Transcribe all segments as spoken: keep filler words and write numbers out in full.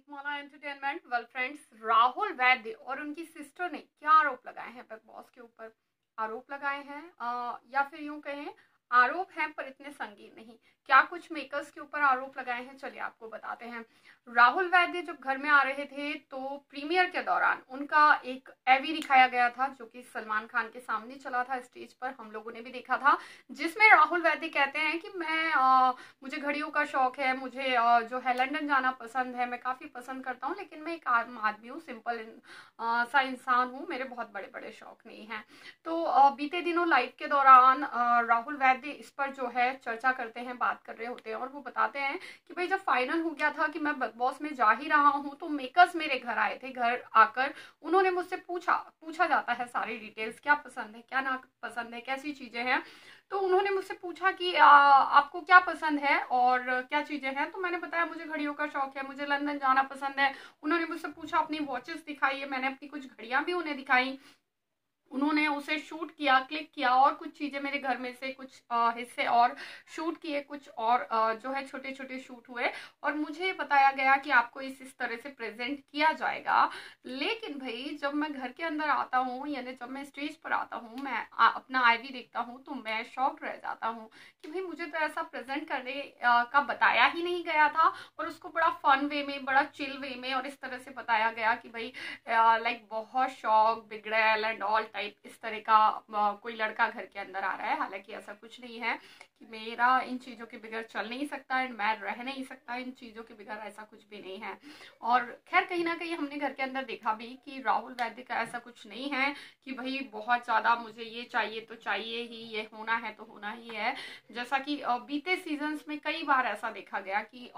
दीपमाला entertainment. Well friends, Rahul Vaidya और उनकी sister ने क्या आरोप लगाए हैं बिग बॉस के ऊपर। आरोप लगाए हैं आ, या फिर यूं कहें आरोप हैं पर इतने संगीन नहीं। क्या कुछ मेकर्स के ऊपर आरोप लगाए हैं, चलिए आपको बताते हैं। राहुल वैद्य जब घर में आ रहे थे तो प्रीमियर के दौरान उनका एक एवी दिखाया गया था जो कि सलमान खान के सामने चला था स्टेज पर, हम लोगों ने भी देखा था, जिसमें राहुल वैद्य कहते हैं कि मैं आ, मुझे घड़ियों का शौक है, मुझे आ, जो है लंदन जाना पसंद है, मैं काफ़ी पसंद करता हूँ, लेकिन मैं एक आम आदमी हूँ, सिंपल आ, सा इंसान हूँ, मेरे बहुत बड़े बड़े शौक नहीं हैं। तो आ, बीते दिनों लाइव के दौरान आ, राहुल वैद्य इस पर जो है चर्चा करते हैं, बात कर रहे होते हैं और वो बताते हैं कि भाई जब फाइनल हो गया था कि मैं बिग बॉस में जा ही रहा हूँ तो मेकर्स मेरे घर आए थे। घर आकर उन्होंने मुझसे पूछा पूछा जाता है सारी डिटेल्स, क्या पसंद है क्या ना पसंद है, कैसी चीज़ें हैं। तो उन्होंने मुझसे पूछा कि आ, आपको क्या पसंद है और क्या चीज़ें हैं। तो मैंने बताया मुझे घड़ियों का शौक है, मुझे लंदन जाना पसंद है। उन्होंने मुझसे पूछा अपनी वॉचेस दिखाई है, मैंने अपनी कुछ घड़ियां भी उन्हें दिखाई। उन्होंने उसे शूट किया, क्लिक किया और कुछ चीज़ें मेरे घर में से कुछ आ, हिस्से और शूट किए, कुछ और आ, जो है छोटे छोटे शूट हुए और मुझे बताया गया कि आपको इस इस तरह से प्रेजेंट किया जाएगा। लेकिन भाई जब मैं घर के अंदर आता हूँ, यानी जब मैं स्टेज पर आता हूँ, मैं आ, अपना आईवी देखता हूँ तो मैं शॉक्ड रह जाता हूँ कि भाई मुझे तो ऐसा प्रेजेंट करने आ, का बताया ही नहीं गया था और उसको बड़ा फन वे में, बड़ा चिल वे में और इस तरह से बताया गया कि भाई लाइक बहुत शौक बिगड़ैल एंड ऑल टाइप इस तरह का आ, कोई लड़का घर के अंदर आ रहा है। हालांकि ऐसा कुछ नहीं है कि मेरा इन चीज़ों के बगैर चल नहीं सकता एंड मैं रह नहीं सकता इन चीज़ों के बगैर, ऐसा कुछ भी नहीं है। और खैर कहीं ना कहीं हमने घर के अंदर देखा भी कि राहुल वैद्य का ऐसा कुछ नहीं है कि भाई बहुत ज़्यादा मुझे ये चाहिए तो चाहिए ही, ये होना है तो होना ही है। जैसा कि बीते सीजन्स में कई बार ऐसा देखा गया कि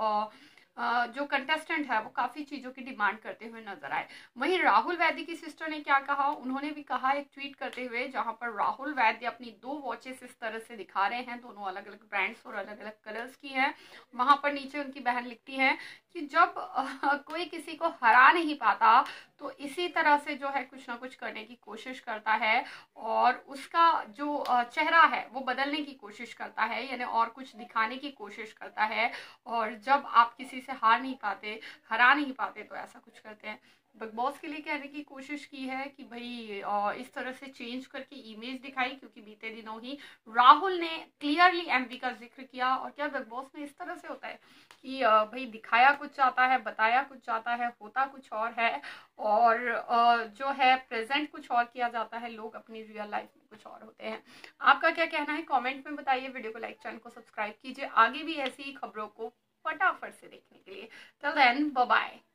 जो कंटेस्टेंट है वो काफ़ी चीज़ों की डिमांड करते हुए नजर आए। वहीं राहुल वैद्य की सिस्टर ने क्या कहा, उन्होंने भी कहा एक ट्वीट करते हुए, जहां पर राहुल वैद्य अपनी दो वॉचेस इस तरह से दिखा रहे हैं, दोनों अलग अलग ब्रांड्स और अलग अलग कलर्स की हैं। वहां पर नीचे उनकी बहन लिखती है कि जब आ, कोई किसी को हरा नहीं पाता तो इसी तरह से जो है कुछ ना कुछ करने की कोशिश करता है और उसका जो चेहरा है वो बदलने की कोशिश करता है, यानी और कुछ दिखाने की कोशिश करता है। और जब आप किसी से हार नहीं पाते, हरा नहीं पाते तो ऐसा कुछ करते हैं। बिग बॉस के लिए कहने की कोशिश की है कि भाई इस तरह से चेंज करके इमेज दिखाई, क्योंकि बीते दिनों ही राहुल ने क्लियरली एमवी का जिक्र किया। और क्या बिग बॉस में इस तरह से होता है कि भाई दिखाया कुछ जाता है, बताया कुछ जाता है, होता कुछ और है और जो है प्रेजेंट कुछ और किया जाता है, लोग अपनी रियल लाइफ में कुछ और होते हैं। आपका क्या कहना है कमेंट में बताइए। वीडियो को लाइक, चैनल को सब्सक्राइब कीजिए आगे भी ऐसी ही खबरों को फटाफट से देखने के लिए। Till then bye bye.